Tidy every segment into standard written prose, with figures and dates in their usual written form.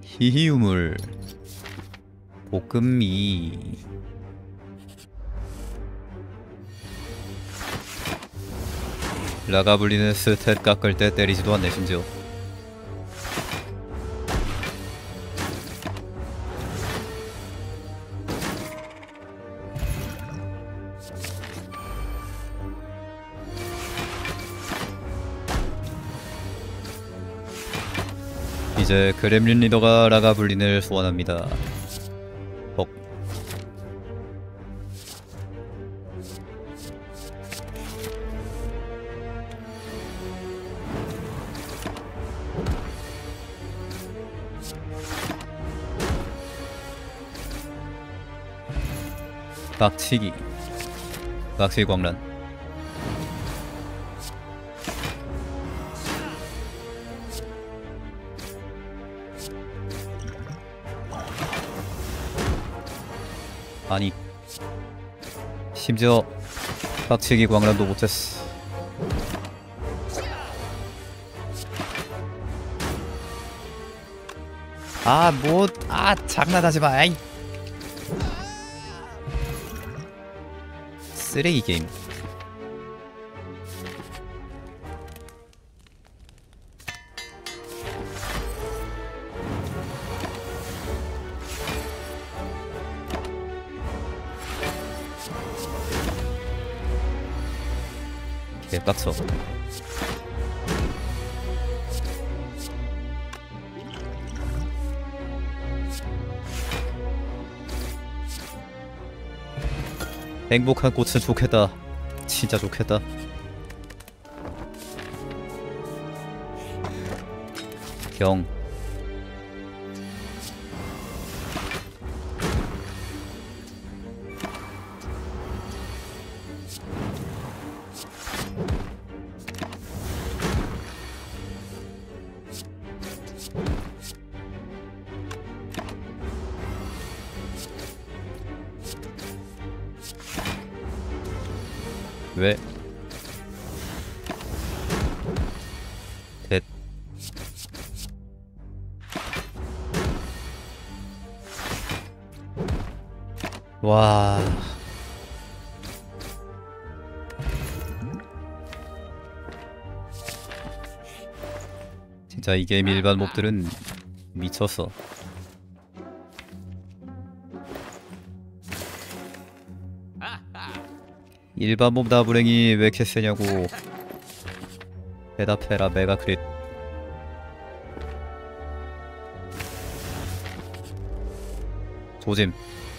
희희유물 볶음미 라가블리는 스탯 깎을 때 때리지도 않네 심지어. 이제 그렘린 리더가 라가블린을 소환합니다. 벅. 빡치기 빡치기 광란. 아니 심지어 빡치기 광란도 못했어. 장난하지마. 아이 쓰레기 게임. 개빡쳐. 행복한 꽃은 좋겠다. 진짜 좋겠다. 경 왜? 됐. 와. 진짜 이 게임 일반 몹들은 미쳤어. 일반 몹 나부랭이 왜 이렇게 세냐고. 대답해라 메가크릿. 조짐.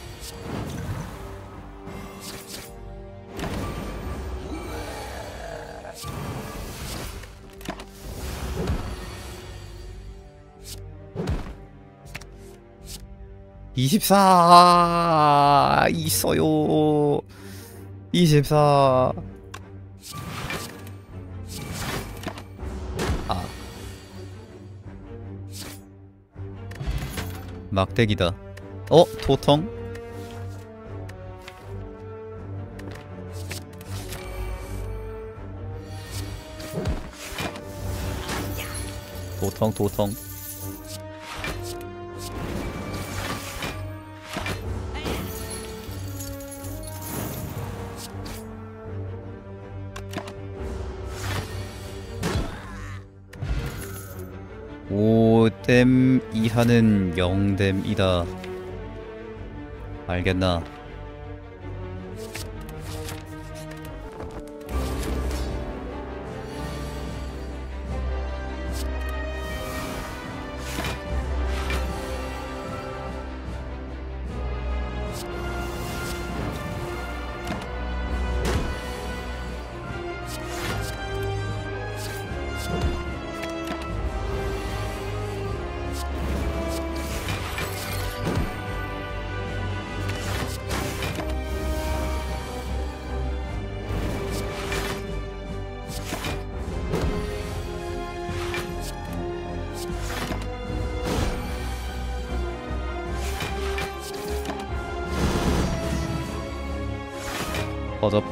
(24) 있어요. 24. 막대기다. 토통? 도통. 오댐 이하는 0댐이다. 알겠나? 버접.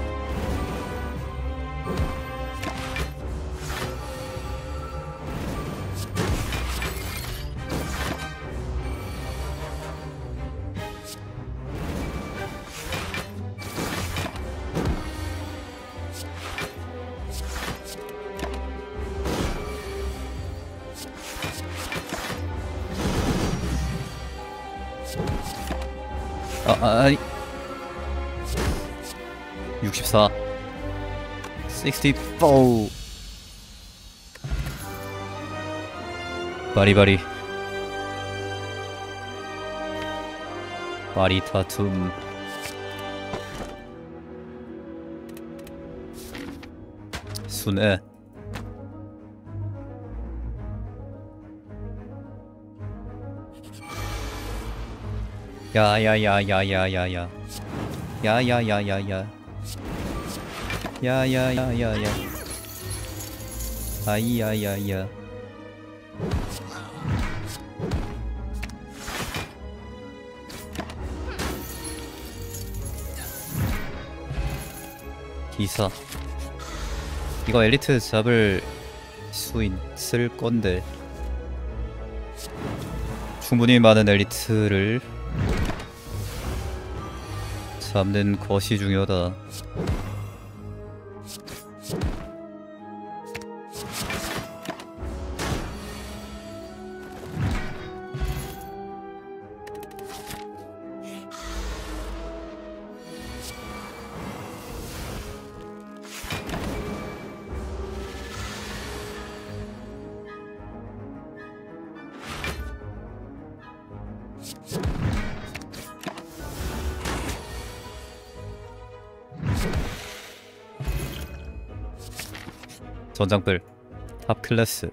아니 64 64 바리바리 바리타툼 순애 야야야야야야야 야야야야야 야야야야야 아이야야야 기사 이거 엘리트 잡을 수 있을 건데 충분히 많은 엘리트를 잡는 것이 중요하다. 전장불 탑 클래스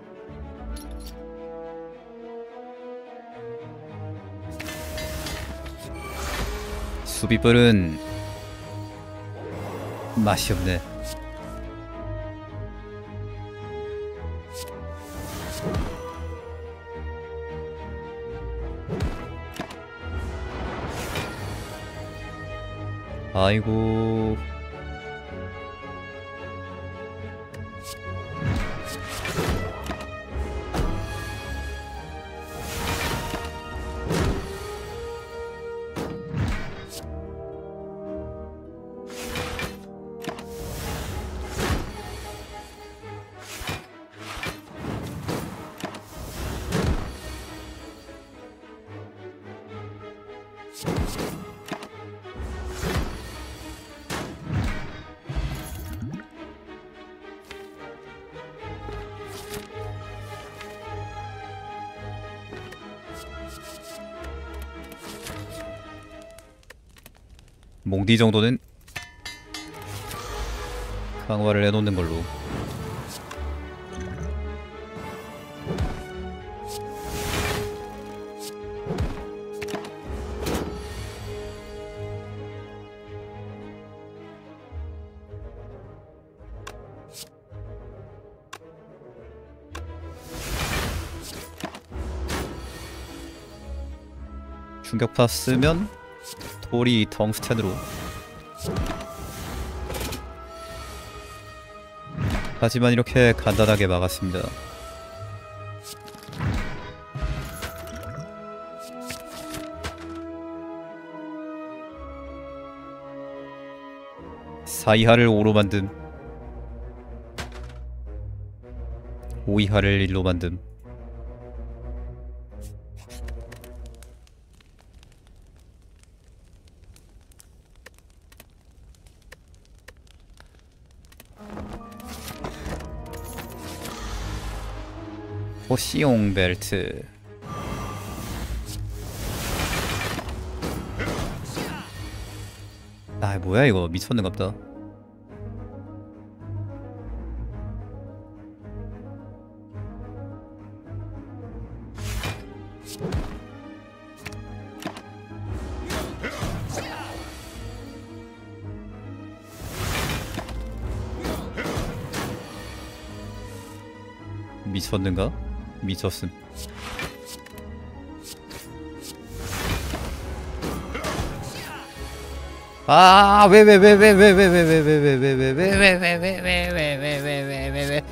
수비불은 맛이 없네. 아이고 몽디 정도는 강화를 해놓는 걸로. 충격파 쓰면 돌이 텅스텐으로. 하지만 이렇게 간단하게 막았습니다. 사이하를 5로 만듦. 5이하를 1로 만듦. 호시용 벨트. 아 뭐야 이거 미쳤는갑다. 미쳤는가? 미쳤음. 아, 왜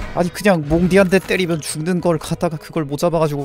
아니 그냥 몽디한테 때리면 죽는 걸 갖다가 그걸 못 잡아가지고.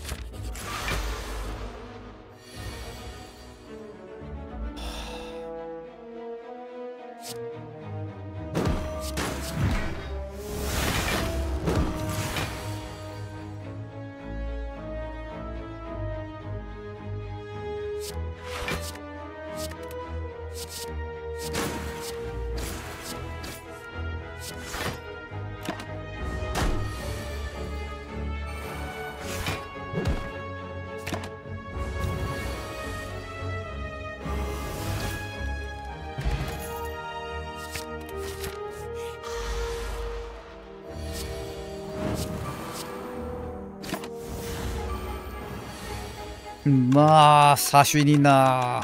사슈인이나.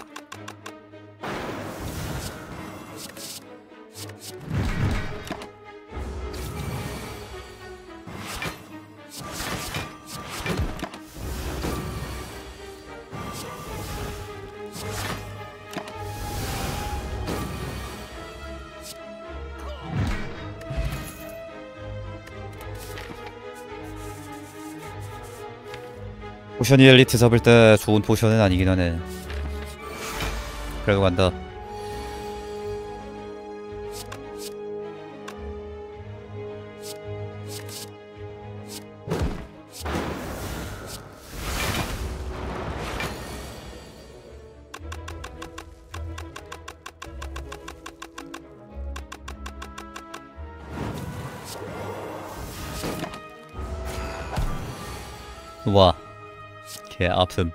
포션이 엘리트 잡을 때 좋은 포션은 아니긴 하네. 그래도 간다. 와, 개 아픔.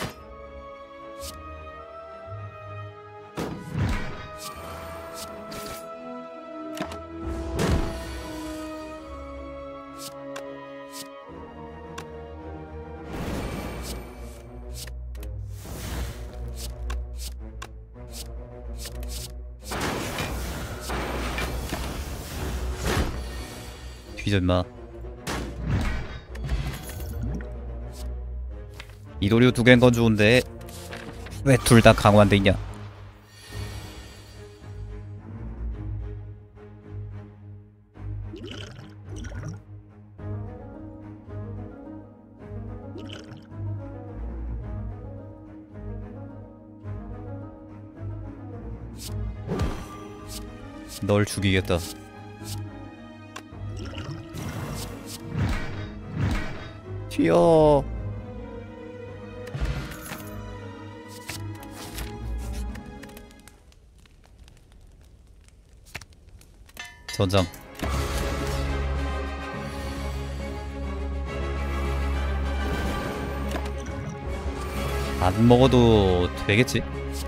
뒤졌나? 이도류 두 개인 건 좋은데 왜 둘 다 강화돼 있냐? 널 죽이겠다. 튀어. 전장. 안 먹어도 되겠지?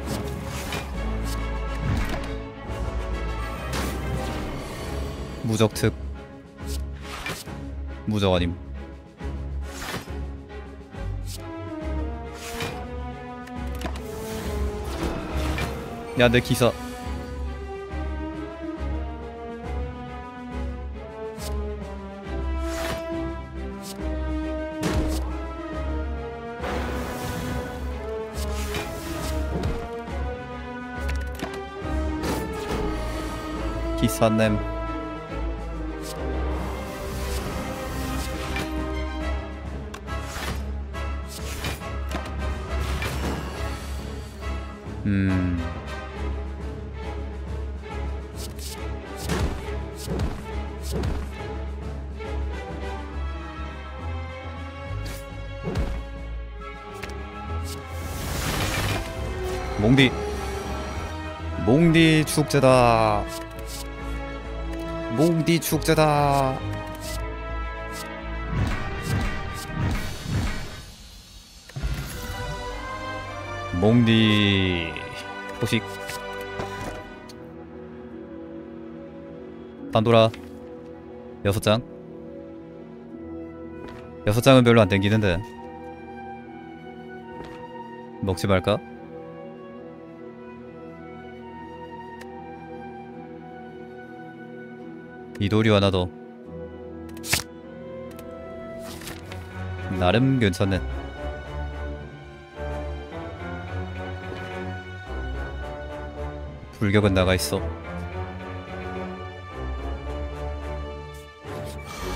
무적 특. 무적 아님. 야, 내 기사. 기사냄. 몽디 축제다. 몽디 축제다. 몽디 포식. 판도라 6장. 6장은 별로 안 땡기는데 먹지 말까? 이도류 하나 더. 나름 괜찮네. 불격은 나가 있어.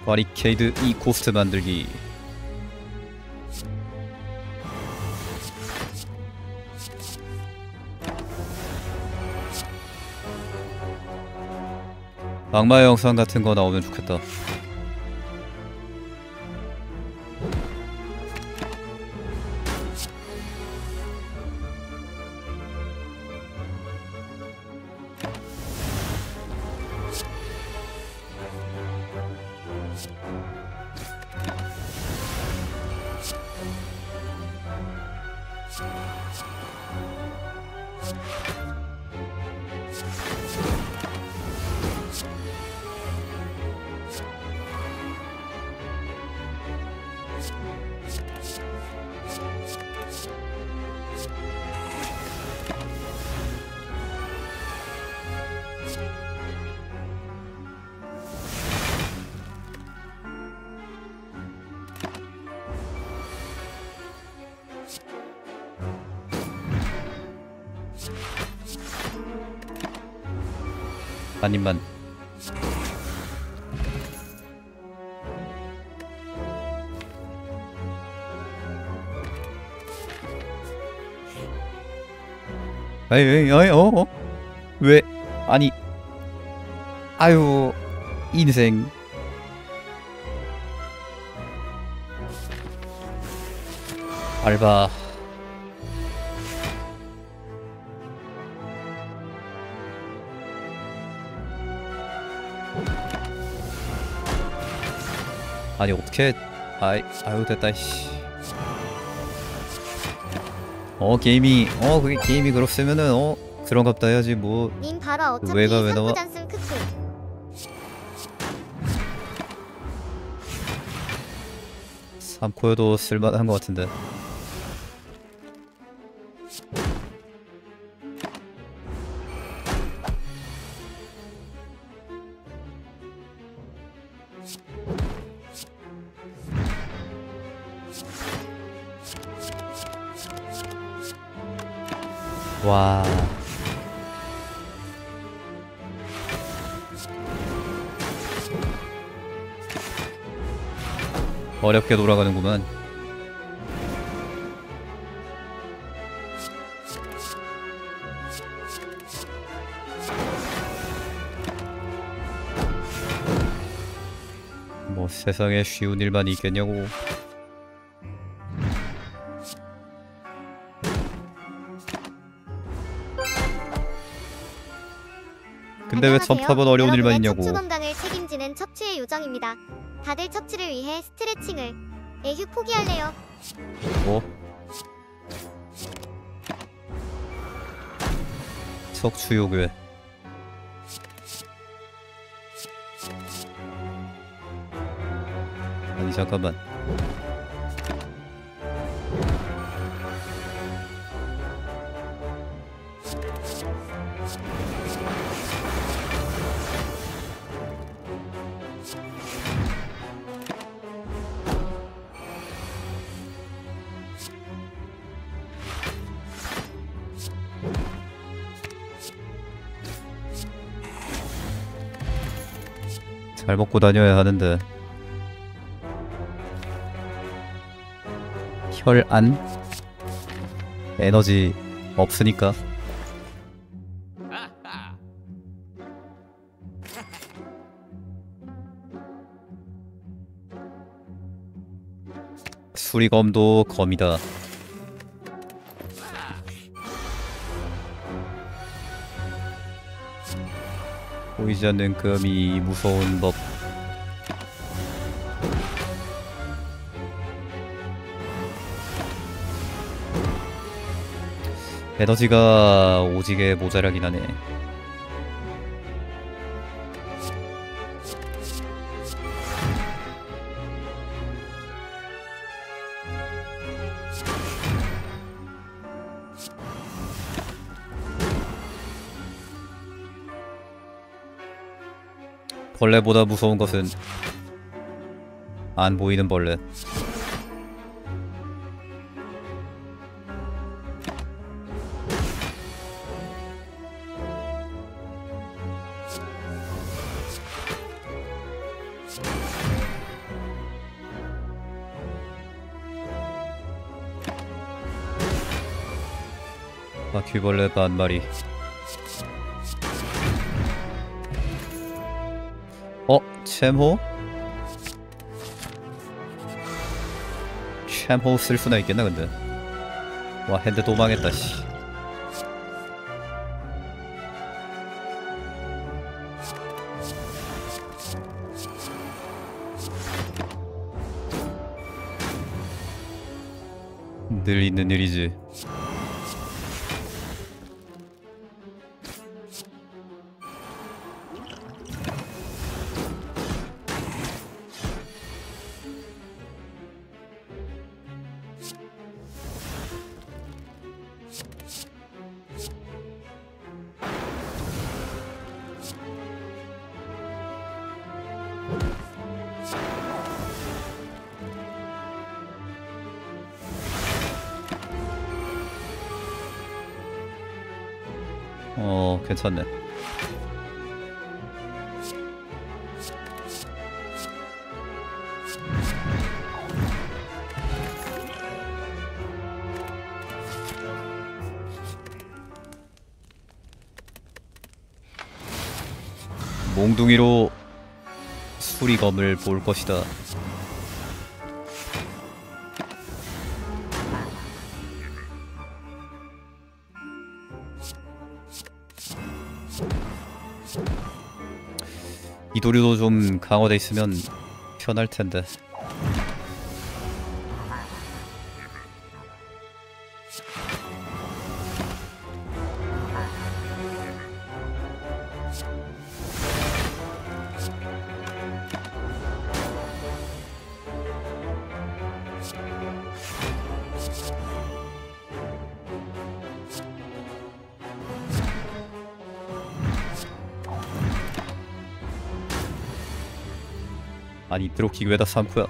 바리케이드 이 고스트 만들기. 악마의 영상 같은 거 나오면 좋겠다. 한 입만. 에이, 왜? 아니, 아유, 인생. 알바. 아니 어떻게? 아유 됐다 씨. 그게 게임이 그렇으면은 그런갑다 해야지 뭐. 님 봐라 어차피 왜가 왜 나와? 선구잔승 크크. 3코어도 쓸만한 것 같은데. 와. 어렵게 돌아가는구만. 뭐 세상에 쉬운 일만 있겠냐고. 근데 왜 첩탑은 어려운 일만 있냐고. 척추 건강을 책임지는 척추의 요정입니다. 다들 척추를 위해 스트레칭을. 에휴 포기할래요. 뭐? 척추 요괴. 아니 잠깐만. 잘 먹고 다녀야 하는데. 혈안? 에너지 없으니까. 수리검도 검이다. 보이지 않는 금이 무서운 법. 에너지가 오지게 모자라긴 하네. 벌레보다 무서운 것은 안 보이는 벌레. 바퀴벌레 반마리. 챔호? 챔호 쓸 수나 있겠나 근데. 와 핸드 또 망했다 씨. 늘 있는 일이지. 괜찮네. 몽둥이로 수리검을 볼 것이다. 이도류도 좀 강화돼 있으면 편할 텐데. 아니 드로킥 왜다 삼쿠야.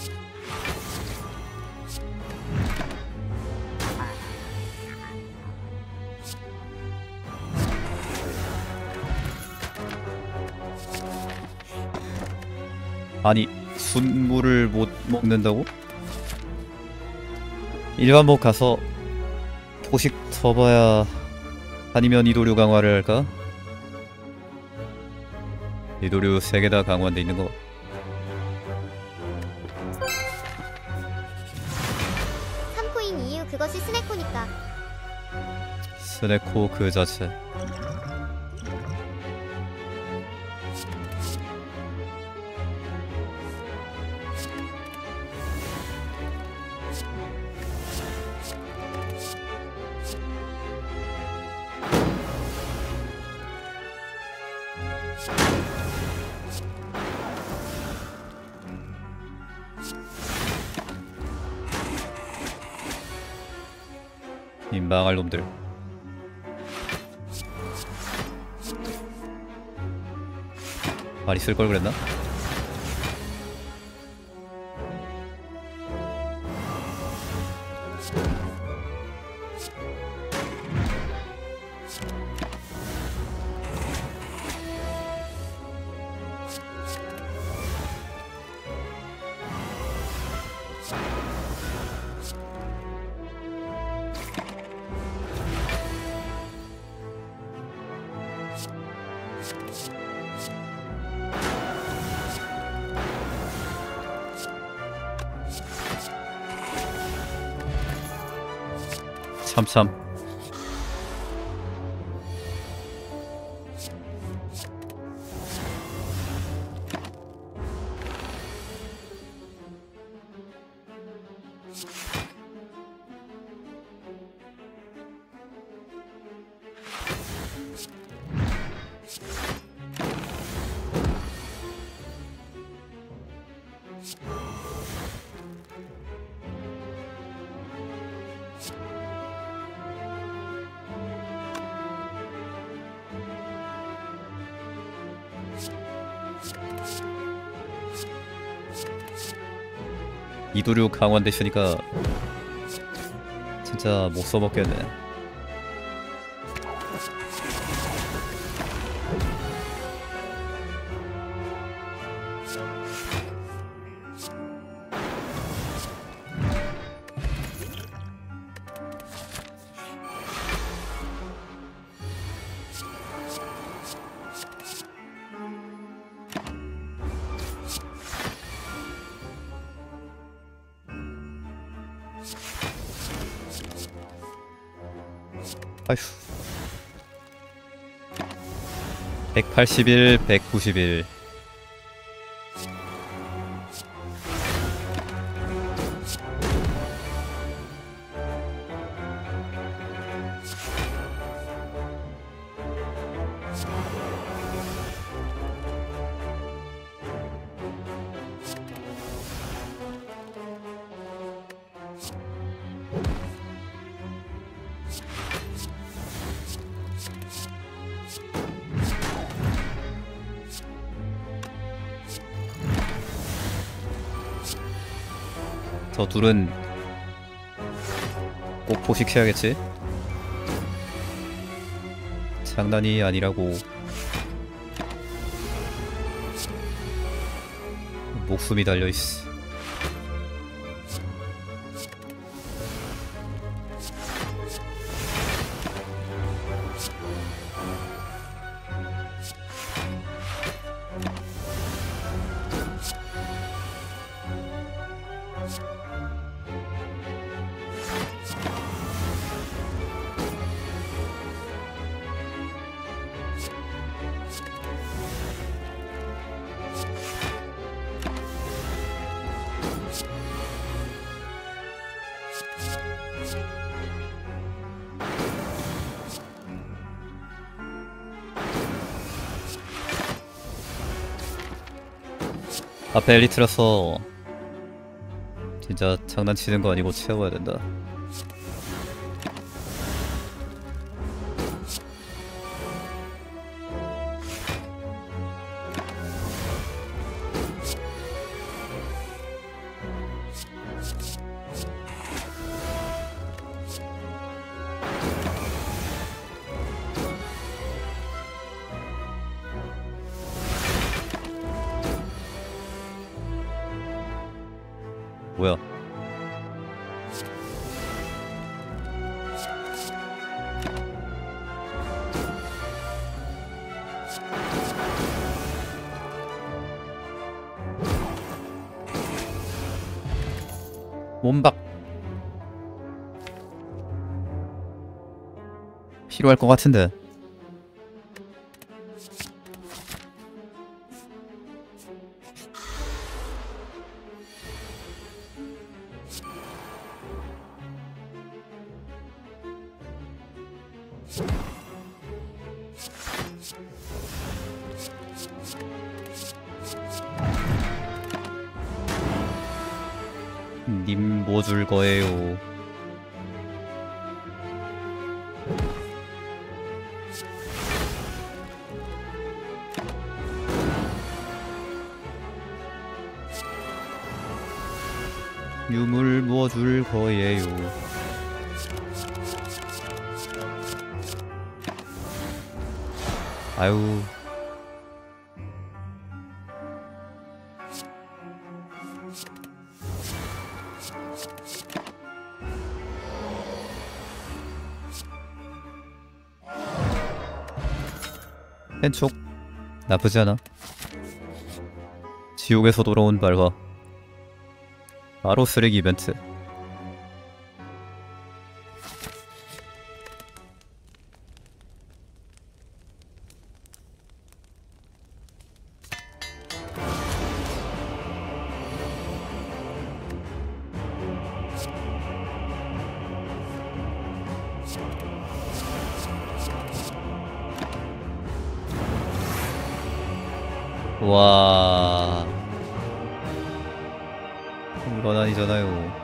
아니 순물을 못 먹는다고? 일반복 가서 포식 터봐야. 아니면 이도류 강화를 할까? 이도류 3개 다 강화돼 있는 거. 이유 그것이 스네코니까. 스네코 그 자체. 이 망할 놈들. 많이 쓸 걸 그랬나? 참참. 이도류 강화됐으니까 진짜 못 써먹겠네. 아휴. 181, 191. 저 둘은 꼭 포식해야겠지? 장난이 아니라고. 목숨이 달려있어. 앞에 엘리트라서 진짜 장난치는 거 아니고 채워야 된다. 뭐야? 몸박 필요할 것 같은데. 님 뭐 줄 거예요? 유물 뭐 줄 거예요? 아유. 펜촉 나쁘지 않아. 지옥에서 돌아온 발화. 바로 쓰레기 이벤트. 와, 이건 아니잖아요.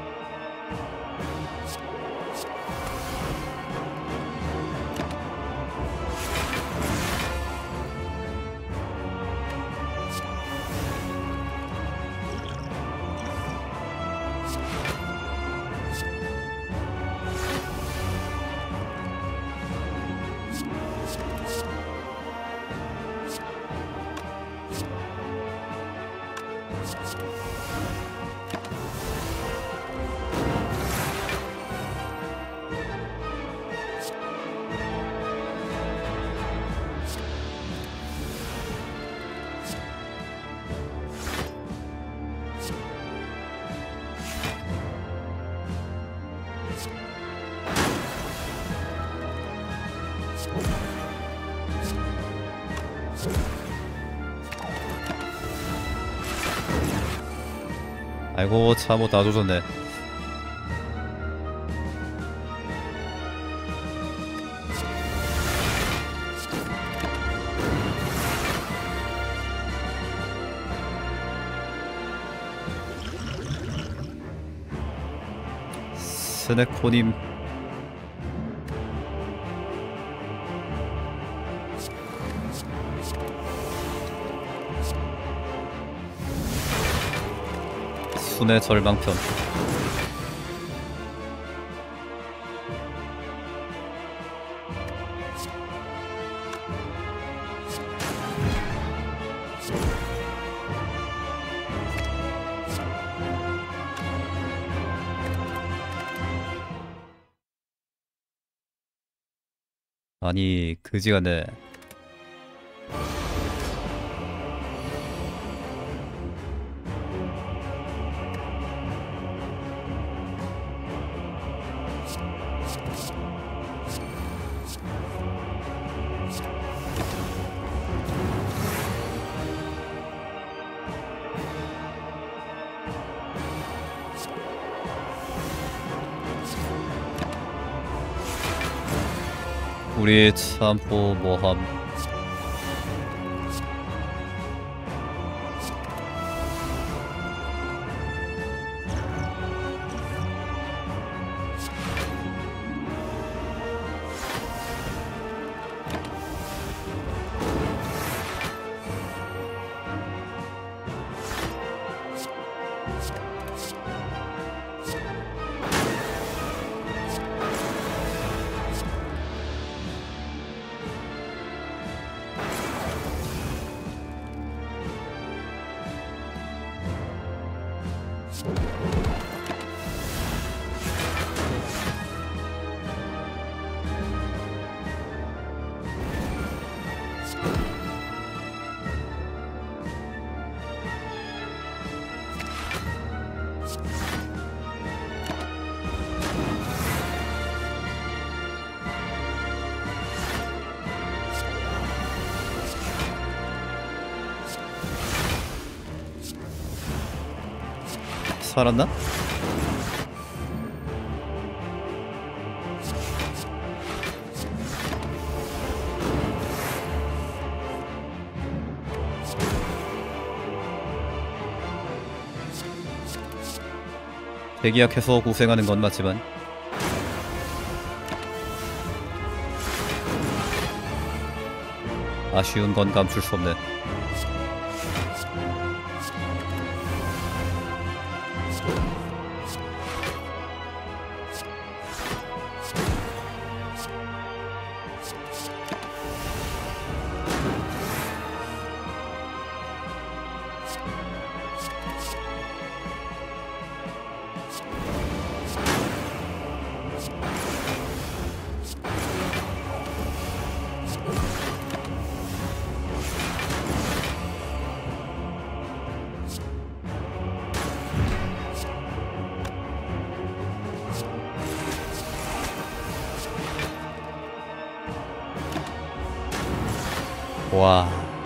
아이고 참뭐 다 조졌네. 스네코님 순의 절망편. 아니 그지같네. 우리 참고 뭐함. 살았나? 대기약해서 고생하는 건 맞지만 아쉬운 건 감출 수 없네. 와.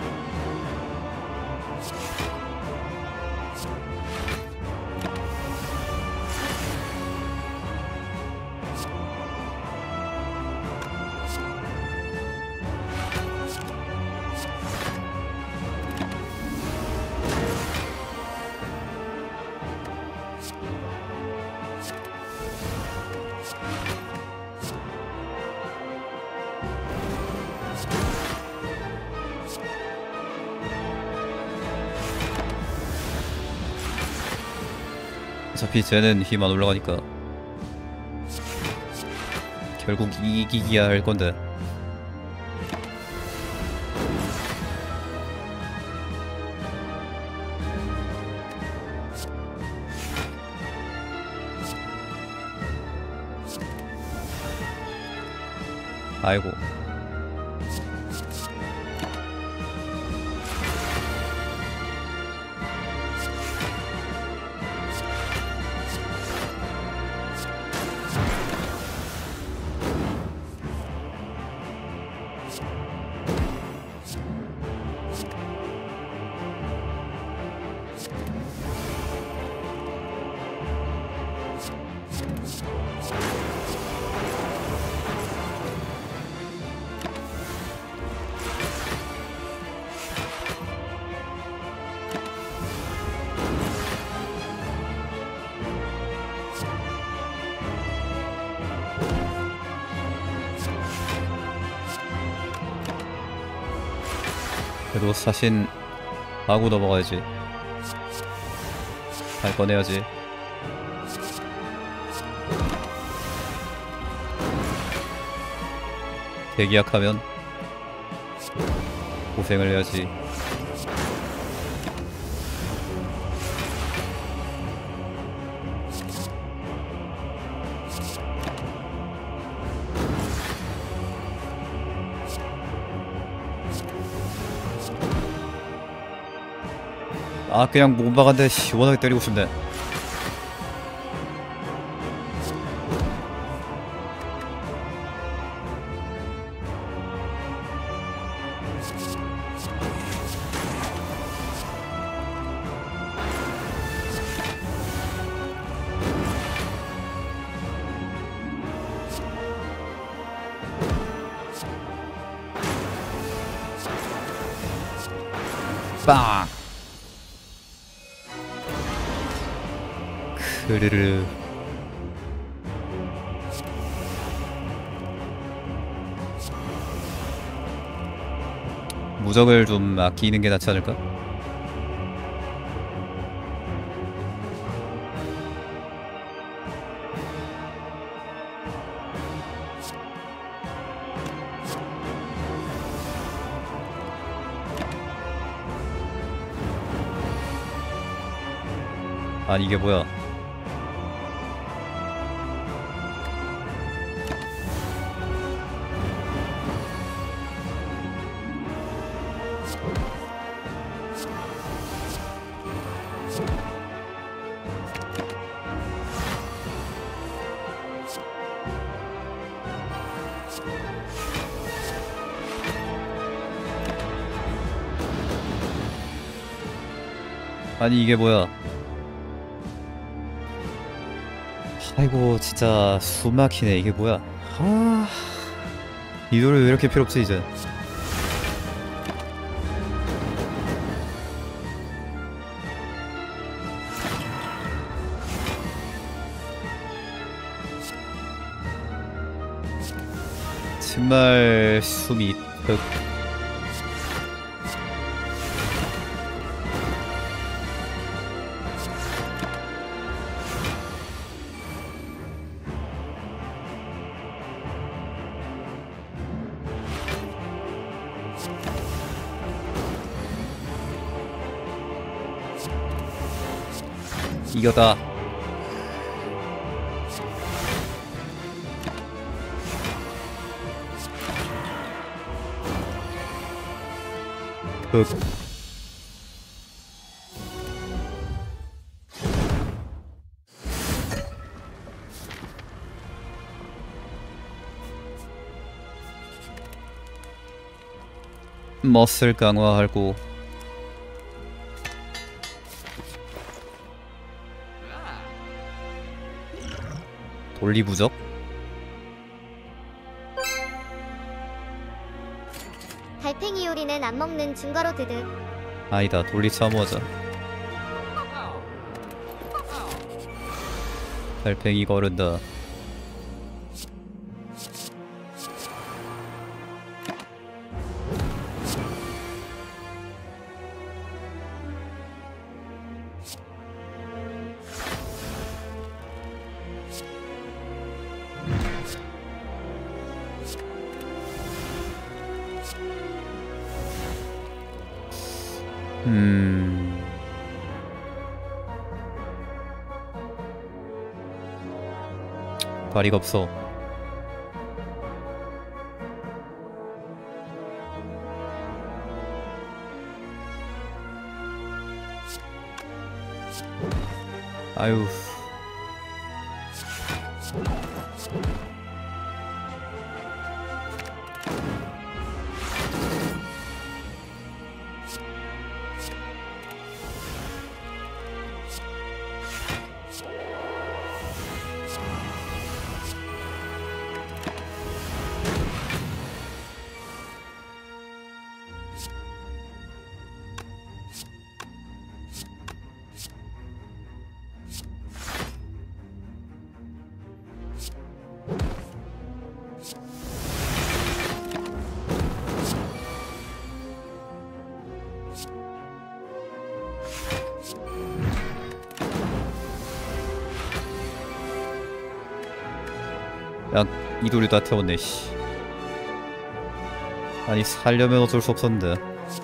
어차피 쟤는 힘 안 올라가니까 결국 이기기야 할 건데. 아이고. 그래도 사신 하고 넘어가야지. 잘 꺼내야지. 대기약하면 고생을 해야지. 아 그냥 몸박한데 시원하게 때리고 싶네. 빵! 크르르. 무적을 좀 아끼는 게 낫지 않을까? 아니 이게 뭐야? 아니 이게 뭐야? 아이고 진짜 숨막히네. 이게 뭐야? 아, 이 노래 왜 이렇게 필요 없어 이제? 정말 숨이 턱. 이거다. 흑. 머슬 강화하고 돌리부적? 달팽이 요리는 안 먹는 중거로 드득. 아니다, 돌리 참호하자. 달팽이 거른다. 발이가 없어. 아유. 야, 이돌이 다 태웠네, 씨. 아니, 살려면 어쩔 수 없었는데.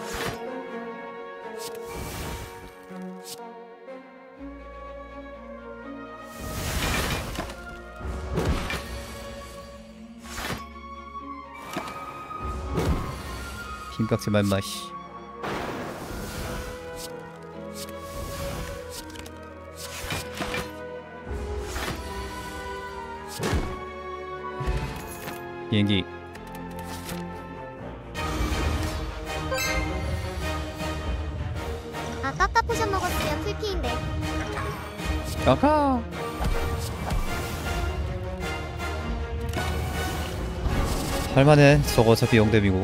힘깍지 말마, 씨. 비행기. 아깝다. 포션 먹었으면 풀피인데. 아까 할만해. 저거 어차피 0뎀이고.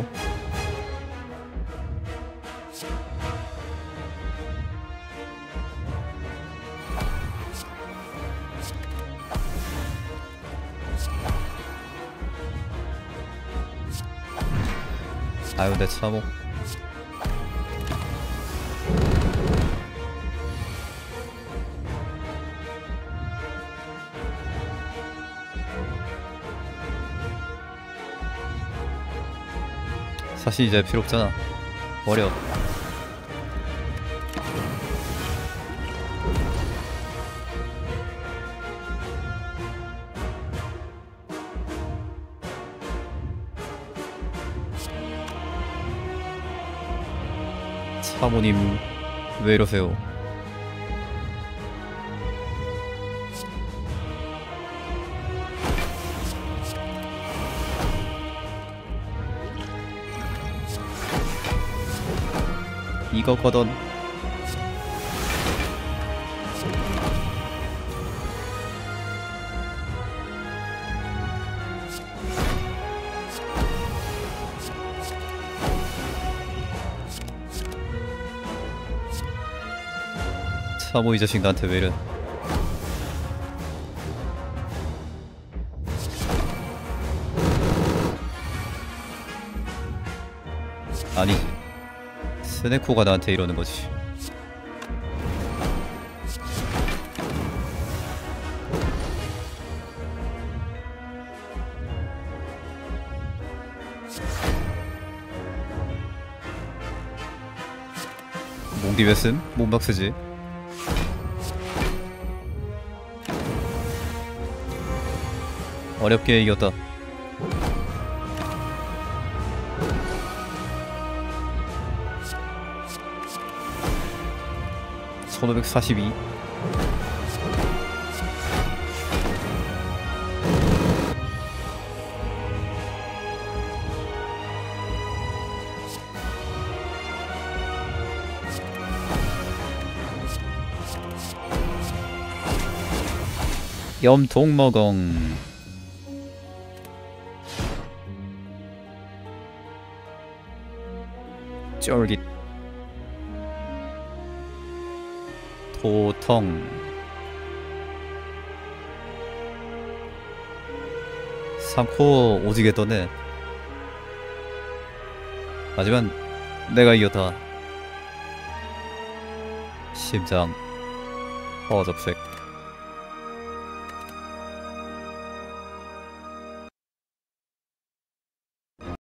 아유, 내 참호. 사실 이제 필요 없잖아. 버려. 사모님 왜 이러세요? 이거거든. 사모 이 자식 나한테 왜 이래? 아니, 스네코가 나한테 이러는 거지. 몽디 왜 쓴? 몸박 쓰지. 어렵게 이겼다. (1542) 염통먹엉. 쫄깃. 도통. 삼코 오지게 떠네. 하지만 내가 이겼다. 심장 허접색.